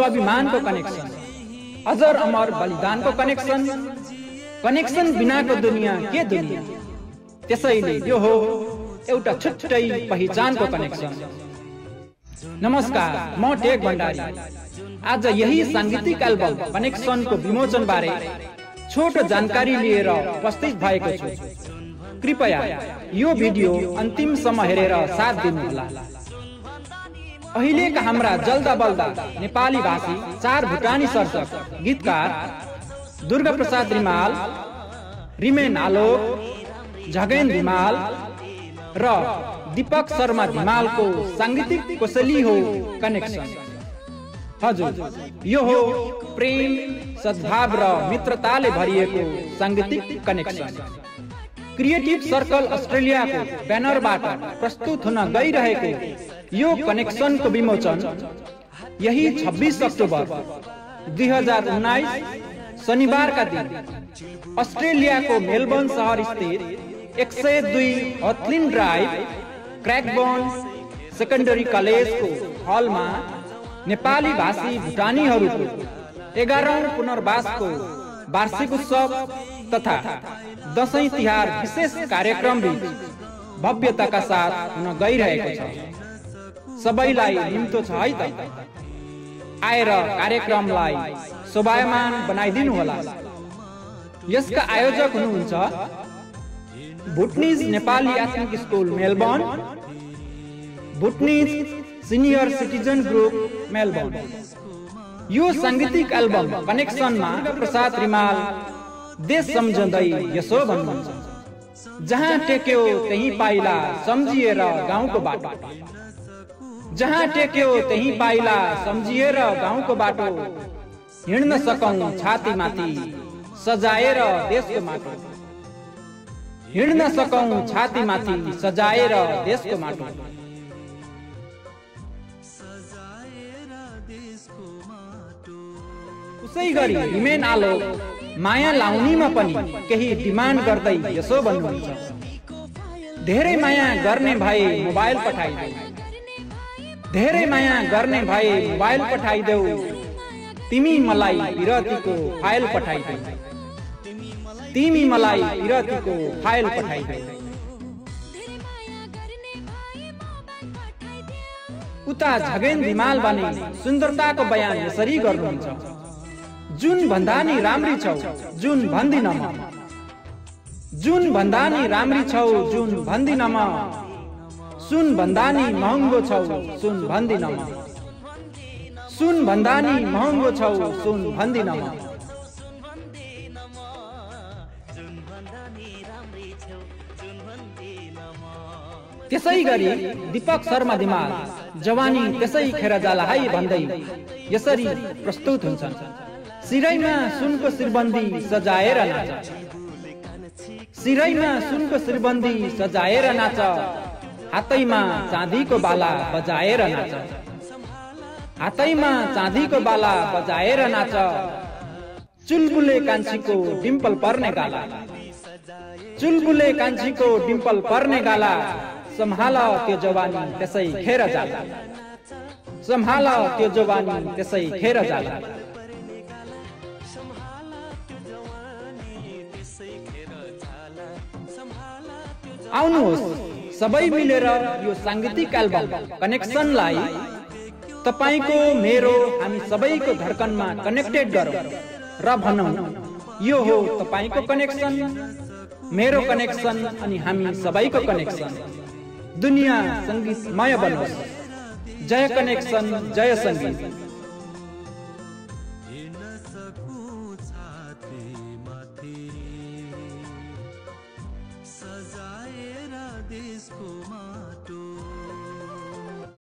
स्वाभिमानको connection, अजर अमर बलिदानको connection, connection बिनाको दुनियाँ के दुनियाँ। त्यसैले यो हो एउटा छुट्टै पहिचानको कनेक्सन। नमस्कार, म टेक भण्डारी। आज यही सांगीतिक एल्बम कनेक्सनको विमोचन बारे छोटो जानकारी लिएर उपस्थित भएको छु। कृपया यो भिडियो अन्तिमसम्म हेरेर साथ दिनुहोला। अहिलेका हाम्रा जल्दा बल्दा नेपाली भाषी 4 भुटानी सर्जक गीतकार दुर्गा प्रसाद रिमाल, रिमेन आलोक, झगेन रिमाल र दीपक शर्मा धिमालको सांगीतिक कोसेली हो कनेक्सन। हजुर, यो हो प्रेम, सद्भाव र मित्रताले भरिएको सांगीतिक कनेक्सन। क्रिएटिभ सर्कल अस्ट्रेलियाको ब्यानरबाट प्रस्तुत हुन गइरहेको यो कनेक्सनको विमोचन यही 26 अक्टोबर 2019 शनिबारका दिन अस्ट्रेलियाको मेलबर्न शहर स्थित 102 हथलिन ड्राइभ क्रैकबर्न सेकेन्डरी कलेजको हलमा नेपाली भाषी भुटानीहरूको 11औं पुनर्वासको वार्षिक उत्सव तथा दशैं तिहार विशेष कार्यक्रम बीच भव्यताका साथ हुन गइरहेको छ। सबैलाई निम्तो छ है त? आएर कार्यक्रमलाई शोभायमान बनाइदिनु होला। यसका आयोजक हुनुहुन्छ Bhutanese Nepali ethnic school Melbourne, Bhutanese senior citizen group Melbourne. यो सांगीतिक एल्बम कनेक्सनमा प्रसाद रिमाल देश सम्झँदै यसो भन्नुहुन्छ, जहाँ टेक्यो त्यही पाइला सम्झिएर गाउँको बाटो, जहाँ टेक्यो त्यही पाइला सम्झिएर गाउँको बाटो, हिँड्न सकौं छाती माथि सजाएर देशको माटो, हिँड्न सकौं छाती माथि सजाएर देशको माटो। उसै गरी रिमेन आलोक माया लाउनीमा पनि केही डिमान्ड गर्दै यसो भन्नुहुन्छ, धेरै माया गर्ने भए मोबाइल पठाइदेऊ, धेरै माया गर्ने भए मोबाइल पठाइदेऊ, तिमी मलाई विरतीको फाइल पठाइदेऊ, तिमी मलाई विरतीको फाइल पठाइदेऊ। उता झगेन धिमाल भने सुन्दरताको बयान यसरी गर्नुहुन्छ, जुन भन्दा नि राम्री छौ जुन भन्दिन म, जुन भन्दा नि राम्री छौ जुन भन्दिन म, सुन भन्दा नि महँगो छौ सुन भन्दिन म, सुन भन्दा नि महँगो छौ सुन भन्दिन म। त्यसै गरी दीपक शर्मा धिमाल जवानी त्यसै खेर जाला है भन्दै यसरी प्रस्तुत हुन्छन्, सिरैमा सुनको शिरबन्दी सजाएर नाच, सिरैमा सुनको शिरबन्दी सजाएर नाच, हातैमा चाँदीको बाला बजाएर नाच, हातैमा चाँदीको बाला बजाएर नाच, चुलबुले कान्छीको डिम्पल पर्ने गाला, चुलबुले कान्छीको डिम्पल पर्ने गाला, सम्हाल त्यो जवानी त्यसै खेर जाला, सम्हाल त्यो जवानी त्यसै खेर जाला। आउनुहोस् सबै मिलेर यो सांगीतिक एल्बम कनेक्सनलाई तपाईको, मेरो, हामी सबैको धड्कनमा कनेक्टेड गरौँ र भनौँ, यो हो तपाईको कनेक्सन, मेरो कनेक्सन अनि हामी सबैको कनेक्सन। दुनियाँ संगीतमय बनोस्। जय कनेक्सन, जय संगीत। सजाएर देशको माटो